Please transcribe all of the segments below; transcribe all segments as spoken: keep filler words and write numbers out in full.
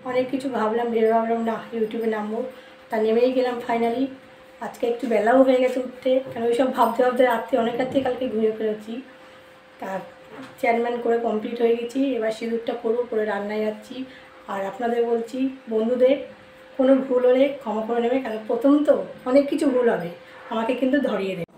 অনেক কিছু ভাবলাম, ভেবে ভাবলাম না ইউটিউবে নামবো, তা নেমেই গেলাম ফাইনালি। আজকে একটু বেলাও হয়ে গেছে উঠতে, কারণ ওই সব ভাবতে ভাবতে রাত্রি অনেক রাত্রি কালকে ঘুরে ফেলেছি। তার চেয়ারম্যান করে কমপ্লিট হয়ে গেছি, এবার সিঁদুরটা করবো, করে রান্নায় যাচ্ছি। আর আপনাদের বলছি বন্ধুদের কোনো ভুল হলে ক্ষমা করে নেবে, কারণ প্রথম তো অনেক কিছু ভুল হবে, আমাকে কিন্তু ধরিয়ে দেবে।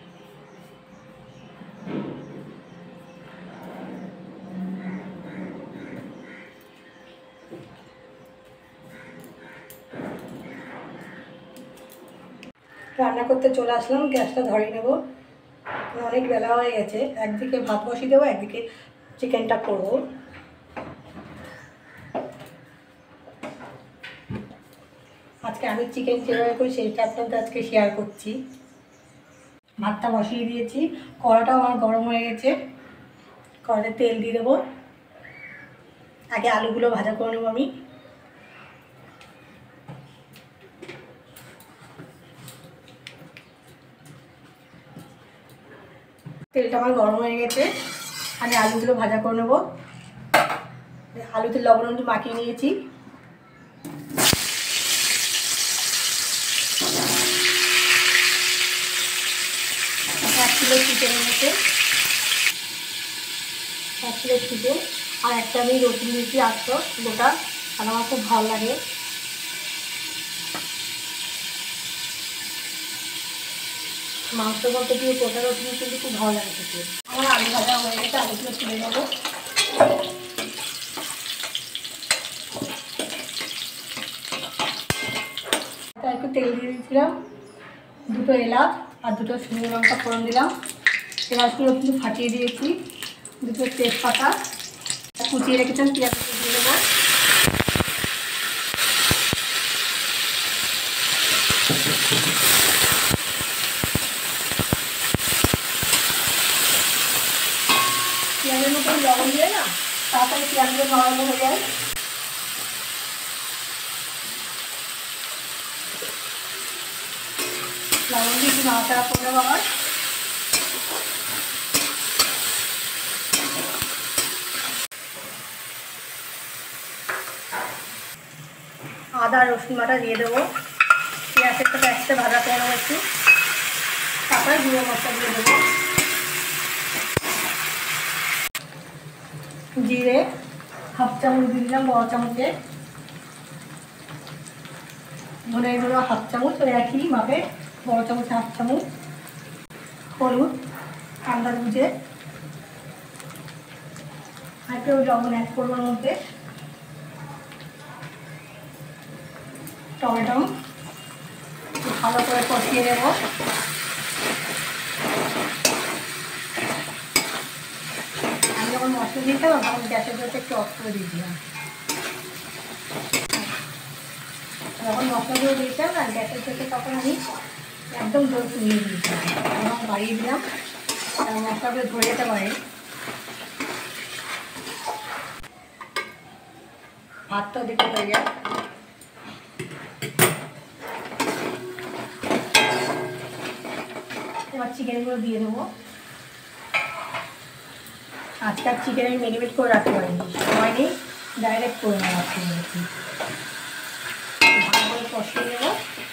রান্না করতে চলে আসলাম, গ্যাসটা ধরিয়ে নেব, অনেক বেলা হয়ে গেছে। একদিকে ভাত বসিয়ে দেবো, একদিকে চিকেনটা করবো। আজকে আমি চিকেন কীভাবে করি সেইটা আপনাদের আজকে শেয়ার করছি। ভাতটা বসিয়ে দিয়েছি, কড়াটাও আমার গরম হয়ে গেছে, কড়াতে তেল দিয়ে দেবো। আগে আলুগুলো ভাজা করে নেবো আমি। তেলটা আমার গরম হয়ে গেছে, আমি আলুগুলো ভাজা করে নেবো। আলুতে লবণ একটু মাখিয়ে নিয়েছি। এক কিলো চিকেনের মধ্যে এক কিলো চিকেন, আর একটা আমি রসুন দিয়েছি আটশো গোটা, আর আমার খুব ভালো লাগে। মাংস বলতে দিয়ে গোটা রসুন কিন্তু খুব ভালো লাগে খেতে। আমার আলু ভাজা হয়ে গেছে, আলুগুলো তুলে নেবো। একটু তেল দিয়ে দিয়েছিলাম, দুটো এলাচ আর দুটো শুকনো লঙ্কা ফোড়ন দিলাম। এলাচগুলো কিন্তু ফাটিয়ে দিয়েছি, দুটো তেজপাতা কুচিয়ে রেখেছিলাম, পেঁয়াজগুলো দিয়ে দেবো। পেঁয়াজের মধ্যে লবণ দিয়ে না তাড়াতাড়ি পেঁয়াজগুলো নরম হয়ে যায়। লবণ দিয়ে একটু নাড়াচাড়া করে দেবো। আবার আদা রসুন বাটা দিয়ে দেবো, পেঁয়াজের সাথে একসাথে ভাজা করে নেবো একটু, তারপরে গুঁড়ো মশলা দিয়ে দেবো। জিরে হাফ চামচ দিয়ে দিলাম বড় চামচে, ধনে গুঁড়ো হাফ চামচ, ওই একই মাপে বড় চামচ হাফ চামচ। হলুদ আন্দাজ বুঝে, আর একটু লবণ অ্যাড করবো ওর মধ্যে। টমেটো ভালো করে কষিয়ে নেব। আমি যখন মশলা দিতাম তখন গ্যাসের জলটা একটু অফ করে দিয়েছিলাম, যখন মশলাগুলো দিয়েছিলাম না গ্যাসের জলটা তখন আমি একদম জল কমিয়ে দিয়েছিলাম, তখন বাড়িয়ে দিলাম কারণ মশলাগুলো ধরে যেতে পারে। ভাতটাও দিতে হয়ে যায়। এবার চিকেনগুলো দিয়ে দেবো। আজকে আর চিকেন আমি ম্যারিনেট করে রাখতে পারিনি, সময় নেই, ডাইরেক্ট করে নেওয়া রাখতে পেরেছি। ভালো করে কষিয়ে নেব।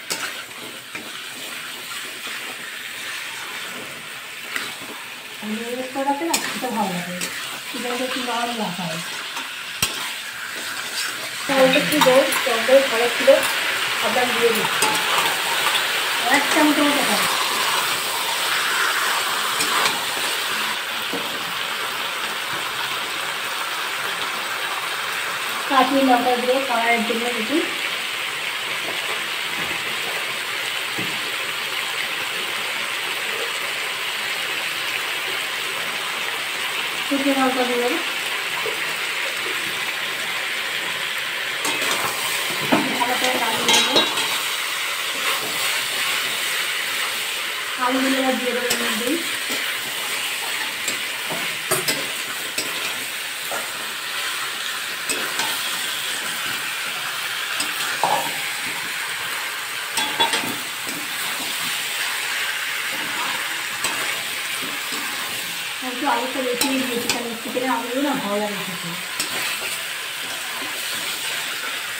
ম্যারিনেট করে রাখতে না খেতে ভালো লাগে, চিকেনটা একটু নরম রাখা হয়। চালটা একটু দেয়, চালটাই ভালো ছিল, আবার দিয়ে দিচ্ছি এক চামচ মতো খাই। কাশ্মীর লঙ্কা দিয়ে কড়াইয়ের জন্য কিছু শুকনো লঙ্কা দিলাম, ভালো করে নাড়িয়ে নেব। আলুগুলো দিয়ে দেবো এর মধ্যেই। একটু আলুটা বেশি দিয়েছি, কারণ চিকেনের আলুগুলো না ভালো লাগে খেতে।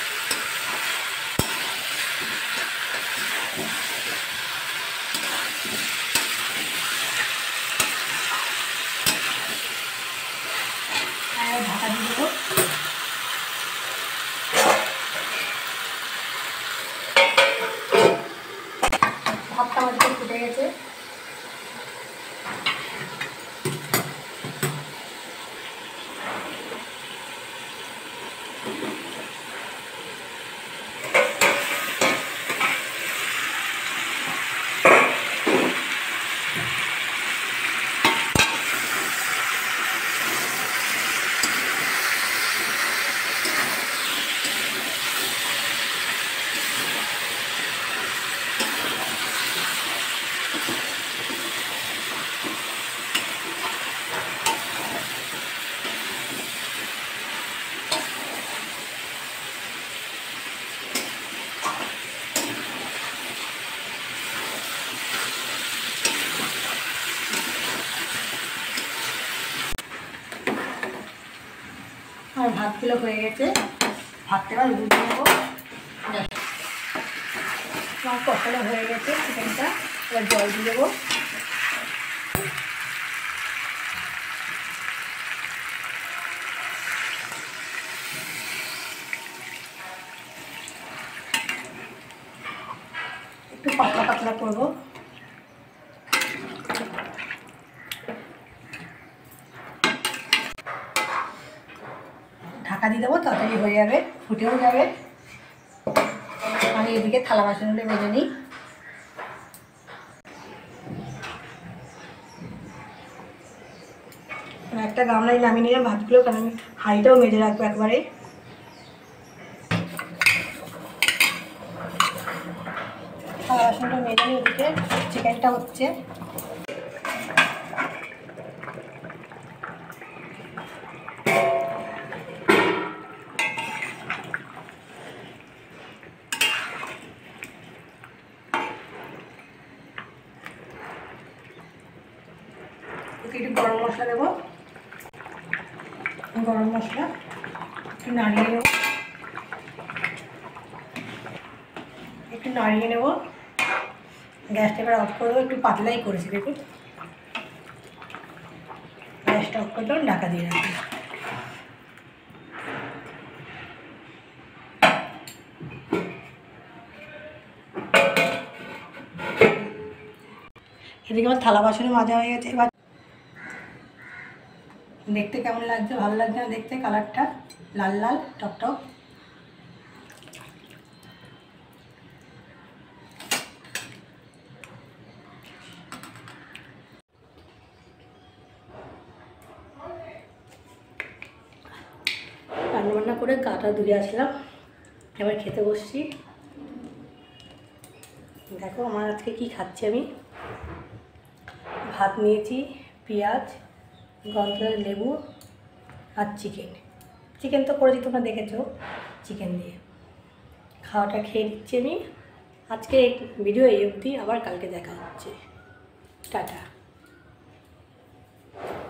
ভাতগুলো হয়ে গেছে, ভাতটা এবার উঠিয়ে নেবো। আমার কষানো হয়ে গেছে চিকেনটা, এবার জল দিয়ে দেবো। একটু পাতলা পাতলা করবো। ঢাকা দিয়ে দেবো, তাড়াতাড়ি হয়ে যাবে, ফুটেও যাবে। আমি এদিকে থালা বাসনগুলো মেজে নিই। একটা গামলায় নামিয়ে নিলাম ভাতগুলো, কারণ আমি হাঁড়িটাও মেজে রাখবো একবারে। থালা বাসনটা মেজে নিই, ওদিকে চিকেনটা হচ্ছে। একটু গরম মশলা দেবো, গরম মশলা একটু নাড়িয়ে নেব, একটু নাড়িয়ে নেব। গ্যাসটা এবার অফ করে দেবো, একটু পাতলাই করেছি দেখুন। গ্যাসটা অফ করে দেবো, ঢাকা দিয়ে রাখবো। এদিকে আমার থালা বাসনে মাজা হয়ে গেছে। এবার দেখতে কেমন লাগছে, ভালো লাগছে না দেখতে? কালারটা লাল লাল টকটক। রান্না বান্না করে গাটা ধুয়ে আসলাম, এবার খেতে বসছি। দেখো আমার আজকে কি খাচ্ছি আমি। ভাত নিয়েছি, পেঁয়াজ, গন্ধরাজ লেবু আর চিকেন। চিকেন তো করেছি, তোমরা দেখেছো, চিকেন দিয়ে খাওয়াটা খেয়ে দিচ্ছি আমি। আজকে ভিডিও এই অবধি, আবার কালকে দেখা হচ্ছে। টাটা।